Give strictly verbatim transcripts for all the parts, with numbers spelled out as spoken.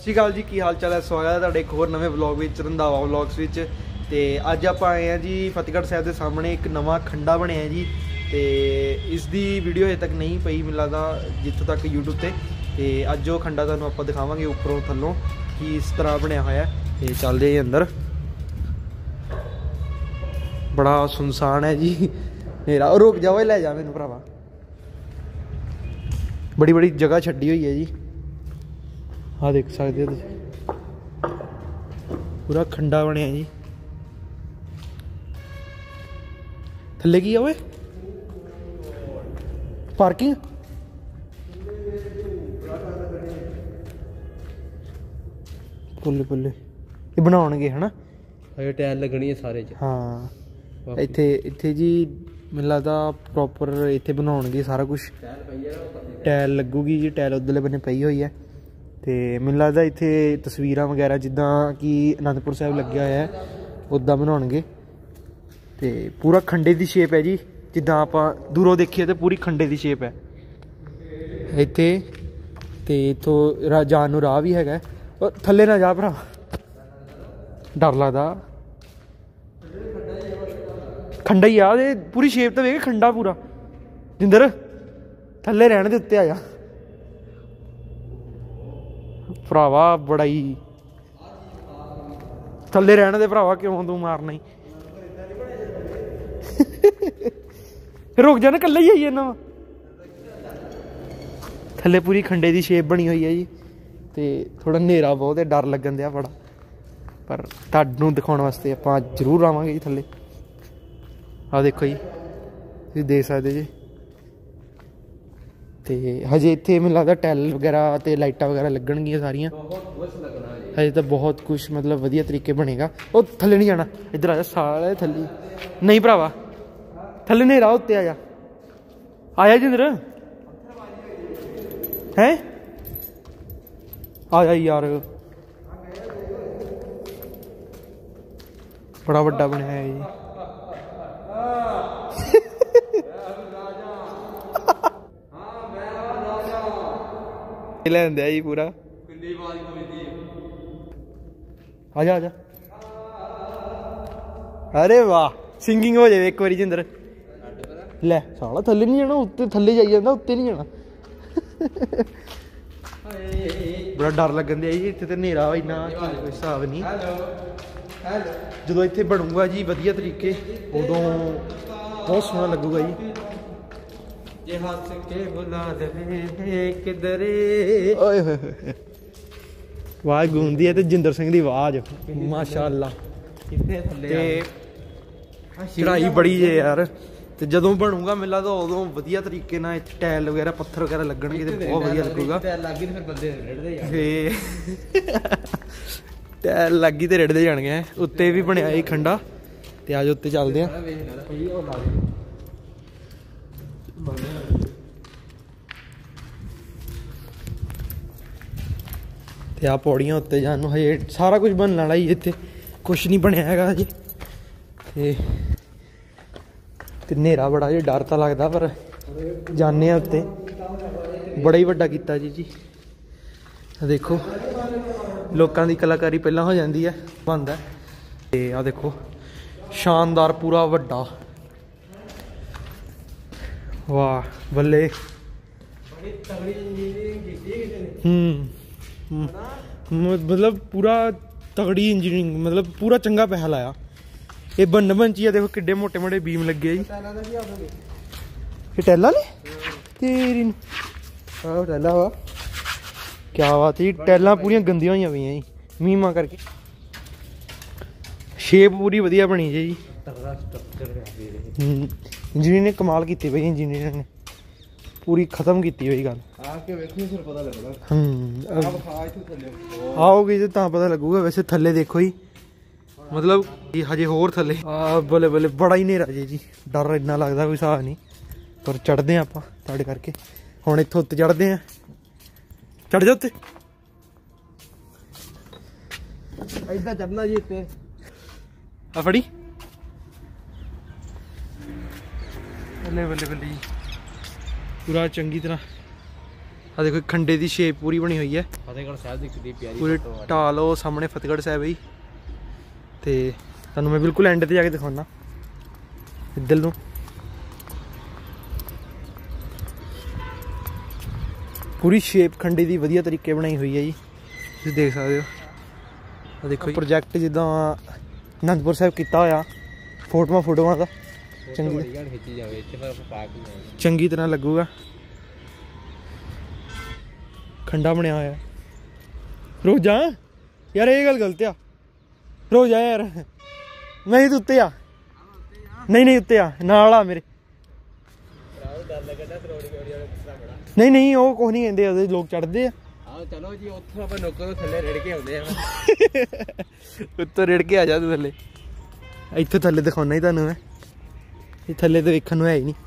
ਸ਼੍ਰੀ ਅਕਾਲ ਜੀ, ਕੀ ਹਾਲ ਚਾਲ ਹੈ। ਸਵਾਗਤ ਹੈ ਤੁਹਾਡੇ ਇੱਕ ਹੋਰ ਨਵੇਂ ਵਲੌਗ ਵਿੱਚ, ਰੰਧਾਵਾ ਵਲੌਗਸ ਵਿੱਚ। ਤੇ ਅੱਜ ਆਪਾਂ ਆਏ ਹਾਂ ਜੀ ਫਤਿਹਗੜ੍ਹ ਸਾਹਿਬ ਦੇ ਸਾਹਮਣੇ ਇੱਕ ਨਵਾਂ ਖੰਡਾ ਬਣਿਆ ਜੀ। ਤੇ ਇਸ ਦੀ ਵੀਡੀਓ ਹਜੇ ਤੱਕ ਨਹੀਂ ਪਈ ਮੈਨੂੰ ਲੱਗਦਾ ਜਿੱਥੋਂ ਤੱਕ YouTube ਤੇ। ਤੇ ਅੱਜ ਉਹ ਖੰਡਾ ਤੁਹਾਨੂੰ ਆਪਾਂ ਦਿਖਾਵਾਂਗੇ ਉੱਪਰੋਂ ਥੱਲੋਂ ਕਿ ਇਸ ਤਰ੍ਹਾਂ ਬਣਿਆ ਹੋਇਆ। ਤੇ ਚੱਲਦੇ ਜੀ ਅੰਦਰ। बड़ा सुनसान है जी मेरा। रुक जाओ, ले जा मैनू भरावा। बड़ी बड़ी जगह छड्डी हुई है जी। हाँ देख सकते हो पूरा खंडा बनया जी। थल्ले की है ओए पार्किंग। पुल्ले पुल्ले ये बनाउणगे है ना, टाइल लगनी है सारे च। हाँ ਇੱਥੇ ਇੱਥੇ ਜੀ ਮੈਨੂੰ ਲੱਗਦਾ ਪ੍ਰੋਪਰ ਇੱਥੇ ਬਣਾਉਣਗੇ ਸਾਰਾ ਕੁਝ। ਟਾਇਲ ਲੱਗੂਗੀ ਜੀ, ਟਾਇਲ ਉੱਧਰਲੇ ਬੰਨੇ ਪਈ ਹੋਈ ਹੈ। ਤੇ ਮੈਨੂੰ ਲੱਗਦਾ ਇੱਥੇ ਤਸਵੀਰਾਂ ਵਗੈਰਾ ਜਿੱਦਾਂ ਕਿ ਅਨੰਦਪੁਰ ਸਾਹਿਬ ਲੱਗਿਆ ਹੋਇਆ ਹੈ ਉੱਦਾਂ ਬਣਾਉਣਗੇ। ਤੇ ਪੂਰਾ ਖੰਡੇ ਦੀ ਸ਼ੇਪ ਹੈ ਜੀ, ਜਿੱਦਾਂ ਆਪਾਂ ਦੂਰੋਂ ਦੇਖੀਏ ਤਾਂ ਪੂਰੀ ਖੰਡੇ ਦੀ ਸ਼ੇਪ ਹੈ ਇੱਥੇ। ਤੇ ਇੱਥੋਂ ਜਾਣ ਨੂੰ ਰਾਹ ਵੀ ਹੈਗਾ। ਉਹ ਥੱਲੇ ਨਾ ਜਾ ਭਰਾ, ਡਰ ਲੱਗਦਾ। खंडा ही आ, पूरी शेप तो वेख खंडा पूरा। जिंदर थल्ले रहने दे उत्ते आ जा भरावा, बड़ा ही थल्ले रहने दे भरावा। क्यों तू मारना ही रुक जा ना, कल्ला ही आई जाना। थल्ले पूरी खंडे की शेप बनी हुई है जी। तो थोड़ा नेरा बहुत है, डर लगन दिया बड़ा, पर तुहानू दिखाने वास्ते आपां जरूर आवांगे जी थल्ले। आ देखो जी, तुसीं देख सकते जी। तो हजे इत्थे मैनूं लगदा टाइल वगैरह ते लाइटां वगैरह लगणगियां सारियां। हजे तो बहुत कुछ मतलब वधिया तरीके बनेगा। वो थल्ले नहीं जाना, इधर आ जा साले थल्ले। नहीं भरावा थल्ले नहीं रहा, उत्ते आ जा, आया जिंदर हैं, आ जा यार। बड़ा वड्डा बनया है जी। लेंदे जी पूरा। आजा आजा। अरे वाह, सिंगिंग हो जाए एक बारी जिंदर। ले साला थल्ले नहीं जाना, उत्ते थल्ले जाई जांदा, उत्ते नहीं जाना। बड़ा डर लगन दिया जी। इत्थे ते नेरा इन्ना कोई हिसाब नहीं। जो इत्थे बनूगा जी वधिया तरीके, उदों बहुत सोहना लगूगा जी। आवाज गूंजदी है तो जिंदर सिंह की आवाज माशाअल्लाह। चढ़ाई बड़ी है यार। तो जदों बनूगा मेरे लगदा उदों वधिया तरीके नाल टाइल वगैरह पत्थर वगैरह लगणगे ते बहुत वधिया लगूगा। टाइल लग गई तो रिड़ते जाने। उत्ते भी बनया ही खंडा। ते आज उत्ते चलते हैं। ते आ पौड़ियां उत्ते जान नूं हजे सारा कुछ बनने वाला ही। इत्थे कुछ नहीं बनया हैगा हजे। ते ते नेरा बड़ा जी, डर तो लगदा पर जाने उत्ते। बड़ा ही वड्डा कीता जी जी। देखो लोगों की कलाकारी पहला हो जाती है, बनता है। ते आ देखो शानदार पूरा वड्डा। वाह बल्ले। हम्म मतलब पूरा तगड़ी इंजीनियरिंग, मतलब पूरा चंगा पैसा लाया। ये बन बनची है, देखो किड्डे मोटे मोटे बीम लगे जी। ये टैला ने तेरी टैला वा, क्या बात है। टैलां पूरी गंदियां हुई पई जी मीमा करके। शेप पूरी वधिया बनी जी। इंजीनियर ने कमाल की भाई, इंजीनियर ने पूरी खत्म की हुई गल। आओगे तो पता लगूगा। वैसे थल्ले देखो ही, मतलब हजे होर थल्ले बल्ले बल्ले बड़ा ही नेरा जी जी। डर इन्ना लगता कोई हिसाब नहीं, पर चढ़ते हैं आप ताड़े करके। हुण इत्थों उत्ते चढ़ते हैं। चढ़ जा उत्ते, इधर चढ़ना जी। इत्ते आ फड़ी बल्ले बल्ले बल्ले जी। पूरा चंगी तरह ਆ ਦੇਖੋ ਖੰਡੇ ਦੀ ਸ਼ੇਪ ਪੂਰੀ ਬਣੀ ਹੋਈ ਹੈ। ਫਤਿਹਗੜ੍ਹ ਸਾਹਿਬ ਦਿਖਦੀ ਪਿਆਰੀ ਪੂਰੀ ਢਾਲ ਉਹ ਸਾਹਮਣੇ ਫਤਿਹਗੜ੍ਹ ਸਾਹਿਬ ਹੈ ਜੀ। ਤੇ ਤੁਹਾਨੂੰ ਮੈਂ ਬਿਲਕੁਲ ਐਂਡ ਤੇ ਜਾ ਕੇ ਦਿਖਾਉਣਾ ਇੱਧਰ ਨੂੰ। ਪੂਰੀ ਸ਼ੇਪ ਖੰਡੇ ਦੀ ਵਧੀਆ ਤਰੀਕੇ ਬਣਾਈ ਹੋਈ ਹੈ ਜੀ, ਤੁਸੀਂ ਦੇਖ ਸਕਦੇ ਹੋ। ਆ ਦੇਖੋ ਪ੍ਰੋਜੈਕਟ ਜਿੱਦਾਂ ਅਨੰਦਪੁਰ ਸਾਹਿਬ ਕੀਤਾ ਹੋਇਆ, ਫੋਟੋਆਂ ਫੋਟੋਆਂ ਦਾ ਚੰਗੀ ਖਿੱਚੀ ਜਾਵੇ ਚੰਗੀ ਤਰ੍ਹਾਂ ਲੱਗੂਗਾ। ਖੰਡਾ ਬਣਿਆ ਹੋਇਆ। ਰੁਕ ਜਾ ਯਾਰ, ਇਹ ਗੱਲ ਗਲਤ ਆ। ਰੁਕ ਜਾ ਯਾਰ, ਨਹੀਂ ਤੂੰ ਉੱਤੇ ਆ। ਨਹੀਂ ਨਹੀਂ ਉੱਤੇ ਆ, ਨਾਲ ਆ ਮੇਰੇ। ਨਹੀਂ ਨਹੀਂ ਉਹ ਕੁਛ ਨਹੀਂ ਕਹਿੰਦੇ, ਉਹਦੇ ਲੋਕ ਚੜ੍ਹਦੇ ਆ। ਚਲੋ ਜੀ ਉੱਥੋਂ ਆਪਾਂ ਨੁੱਕਰ ਤੋਂ ਥੱਲੇ ਰਿੜ ਕੇ ਆਉਂਦੇ ਆ। ਉੱਤੋਂ ਰਿੜ ਕੇ ਆ ਜਾ ਤੂੰ ਥੱਲੇ। ਇੱਥੋਂ ਥੱਲੇ ਦਿਖਾਉਣਾ ਹੀ ਤੁਹਾਨੂੰ ਮੈਂ, ਇਹ ਥੱਲੇ ਤਾਂ ਵੇਖਣ ਨੂੰ ਹੈ ਹੀ ਨਹੀਂ।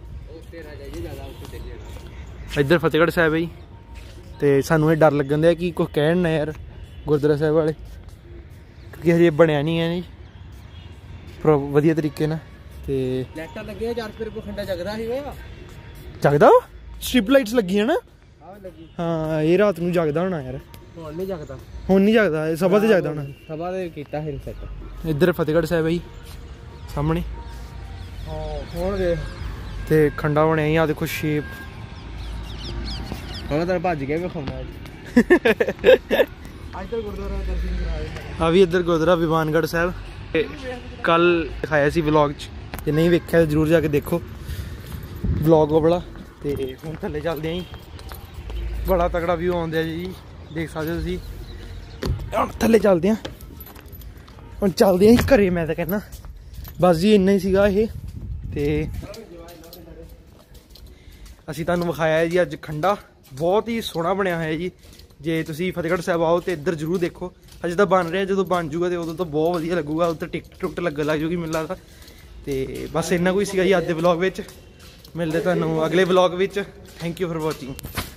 ਇੱਧਰ ਫਤਿਹਗੜ੍ਹ ਸਾਹਿਬ ਹੈ ਜੀ। ਤੇ ਸਾਨੂੰ ਇਹ ਡਰ ਲੱਗਣ ਦਿਆ ਕਿ ਕੁਛ ਕਹਿਣ ਨਾ ਯਾਰ ਗੁਰਦੁਆਰਾ ਸਾਹਿਬ ਵਾਲੇ, ਕਿਉਂਕਿ ਹਜੇ ਬਣਿਆ ਨਹੀਂ ਹੈ ਜੀ ਪ੍ਰੋ ਵਧੀਆ ਤਰੀਕੇ ਨਾਲ। ਤੇ ਲਾਈਟਾਂ ਲੱਗੀਆਂ ਚਾਰ ਫਿਰ ਕੋ ਖੰਡਾ ਜਗਦਾ ਸੀ ਹੋਇਆ ਜਗਦਾ, ਸਟ੍ਰਿਪ ਲਾਈਟਸ ਲੱਗੀਆਂ ਨਾ। ਹਾਂ ਇਹ ਰਾਤ ਨੂੰ ਜਗਦਾ ਹੋਣਾ ਯਾਰ। ਹੁਣ ਨਹੀਂ ਜਗਦਾ, ਹੁਣ ਨਹੀਂ ਜਗਦਾ, ਇਹ ਸਭਾ ਤੇ ਜਗਦਾ ਹੋਣਾ। ਸਭਾ ਤੇ ਕੀਤਾ ਸੀ ਸੈੱਟ। ਇੱਧਰ ਫਤਿਹਗੜ੍ਹ ਸਾਹਿਬ ਹੈ ਜੀ ਸਾਹਮਣੇ। ਹਾਂ ਹੁਣ ਦੇਖ, ਤੇ ਖੰਡਾ ਬਣਿਆ ਜੀ। ਆ ਦੇਖੋ ਸ਼ੇਪ। ਹੁਣ ਤਾਂ ਭੱਜ ਗਿਆ ਵਿਖਾਉਣਾ ਅੱਜ ਗੁਰਦੁਆਰਾ ਦਰਸ਼ਨ ਕਰਾਏ। ਆ ਵੀ ਇੱਧਰ ਗੁਰਦੁਆਰਾ ਵਿਵਾਨਗੜ੍ਹ ਸਾਹਿਬ ਕੱਲ ਦਿਖਾਇਆ ਸੀ ਵਲੌਗ 'ਚ, ਜੇ ਨਹੀਂ ਵੇਖਿਆ ਜ਼ਰੂਰ ਜਾ ਕੇ ਦੇਖੋ ਵਲੌਗ ਉਹ ਵਾਲਾ। ਤੇ ਹੁਣ ਥੱਲੇ ਚੱਲਦੇ ਆਂ ਜੀ, ਬੜਾ ਤਕੜਾ ਵਿਊ ਆਉਂਦਾ ਜੀ, ਦੇਖ ਸਕਦੇ ਹੋ ਤੁਸੀਂ। ਹੁਣ ਥੱਲੇ ਚੱਲਦੇ ਆਂ, ਹੁਣ ਚੱਲਦੇ ਆਂ ਘਰੇ। ਮੈਂ ਤਾਂ ਕਹਿੰਦਾ ਬਸ ਜੀ ਇੰਨਾ ਹੀ ਸੀਗਾ ਇਹ। ਤੇ ਅਸੀਂ ਤੁਹਾਨੂੰ ਵਿਖਾਇਆ ਜੀ ਅੱਜ ਖੰਡਾ, ਬਹੁਤ ਹੀ ਸੋਹਣਾ ਬਣਿਆ ਹੋਇਆ ਜੀ। ਜੇ ਤੁਸੀਂ ਫਤਿਹਗੜ੍ਹ ਸਾਹਿਬ ਆਓ ਤਾਂ ਇੱਧਰ ਜ਼ਰੂਰ ਦੇਖੋ। ਅਜੇ ਤਾਂ ਬਣ ਰਿਹਾ, ਜਦੋਂ ਬਣ ਜੂਗਾ ਤੇ ਉਦੋਂ ਤਾਂ ਬਹੁਤ ਵਧੀਆ ਲੱਗੂਗਾ। ਉੱਧਰ ਟਿਕਟ ਟੁਕਟ ਲੱਗਣ ਲੱਗ ਜੂਗੀ ਮੈਨੂੰ ਲੱਗਦਾ। ਤੇ ਬਸ ਇੰਨਾ ਕੁ ਸੀਗਾ ਜੀ ਅੱਜ ਦੇ ਵਲੌਗ ਵਿੱਚ। ਮਿਲਦੇ ਤੁਹਾਨੂੰ ਅਗਲੇ ਵਲੌਗ ਵਿੱਚ। Thank you for watching.